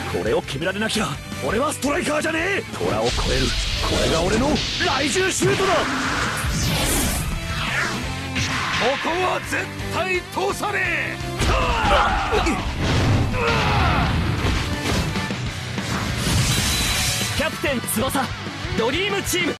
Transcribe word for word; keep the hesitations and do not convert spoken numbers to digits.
これを決められなきゃ俺はストライカーじゃねえ。虎を超える、これが俺の雷獣シュートだ。ここは絶対通さねえ。キャプテン翼ドリームチーム。